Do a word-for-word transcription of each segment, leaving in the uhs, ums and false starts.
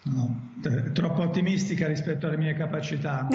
No, eh, troppo ottimistica rispetto alle mie capacità.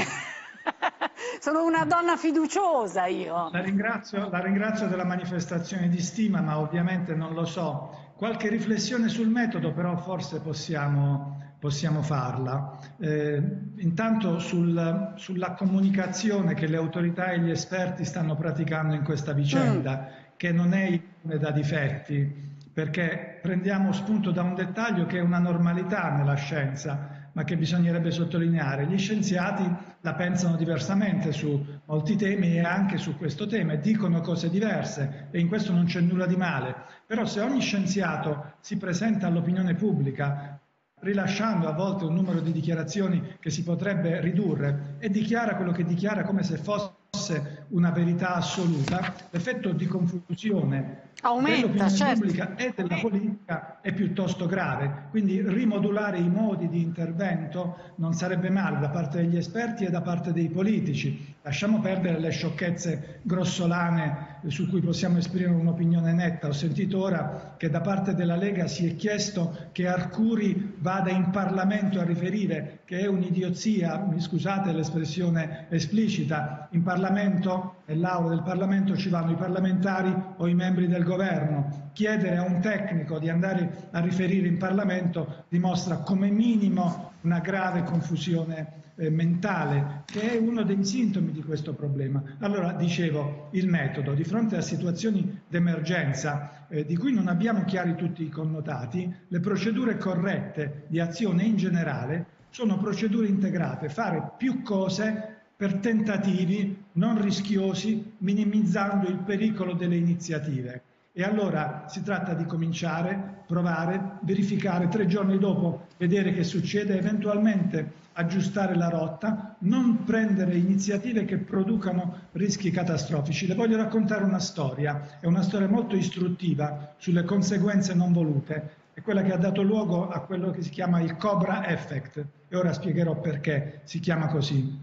Sono una donna fiduciosa io. La ringrazio, la ringrazio della manifestazione di stima, ma ovviamente non lo so. Qualche riflessione sul metodo, però forse possiamo, possiamo farla. Eh, intanto sul, sulla comunicazione che le autorità e gli esperti stanno praticando in questa vicenda, mm. che non è immune da difetti, perché prendiamo spunto da un dettaglio che è una normalità nella scienza, ma che bisognerebbe sottolineare. Gli scienziati la pensano diversamente su molti temi e anche su questo tema e dicono cose diverse e in questo non c'è nulla di male. Però se ogni scienziato si presenta all'opinione pubblica rilasciando a volte un numero di dichiarazioni che si potrebbe ridurre e dichiara quello che dichiara come se fosse una verità assoluta, l'effetto di confusione dell'opinione certo. pubblica e della politica è piuttosto grave. Quindi rimodulare i modi di intervento non sarebbe male da parte degli esperti e da parte dei politici. Lasciamo perdere le sciocchezze grossolane su cui possiamo esprimere un'opinione netta. Ho sentito ora che da parte della Lega si è chiesto che Arcuri vada in Parlamento a riferire, che è un'idiozia, mi scusate l'espressione esplicita. In Parlamento, nell'aula del Parlamento ci vanno i parlamentari o i membri del governo. Chiedere a un tecnico di andare a riferire in Parlamento dimostra come minimo una grave confusione eh, mentale, che è uno dei sintomi di questo problema. Allora, dicevo, il metodo, di fronte a situazioni d'emergenza eh, di cui non abbiamo chiari tutti i connotati, le procedure corrette di azione in generale sono procedure integrate, fare più cose per tentativi non rischiosi, minimizzando il pericolo delle iniziative. E allora si tratta di cominciare, provare, verificare, tre giorni dopo vedere che succede, eventualmente aggiustare la rotta, non prendere iniziative che producano rischi catastrofici. Le voglio raccontare una storia, è una storia molto istruttiva sulle conseguenze non volute, è quella che ha dato luogo a quello che si chiama il Cobra Effect, e ora spiegherò perché si chiama così.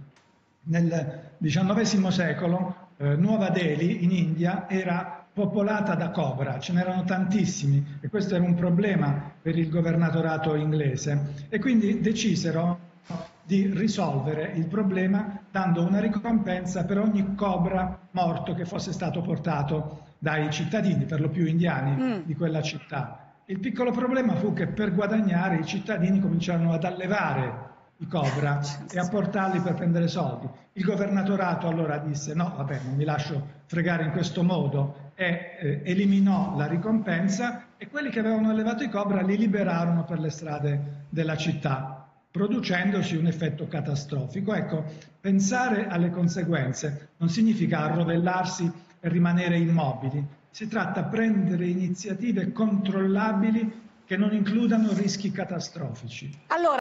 Nel diciannovesimo secolo eh, Nuova Delhi in India era popolata da cobra, ce n'erano tantissimi e questo era un problema per il governatorato inglese e quindi decisero di risolvere il problema dando una ricompensa per ogni cobra morto che fosse stato portato dai cittadini, per lo più indiani, mm. di quella città. Il piccolo problema fu che per guadagnare i cittadini cominciarono ad allevare i cobra e a portarli per prendere soldi. Il governatorato allora disse no, vabbè, non mi lascio fregare in questo modo e eh, eliminò la ricompensa e quelli che avevano allevato i cobra li liberarono per le strade della città, producendosi un effetto catastrofico. Ecco, pensare alle conseguenze non significa arrovellarsi e rimanere immobili, si tratta di prendere iniziative controllabili che non includano rischi catastrofici. Allora,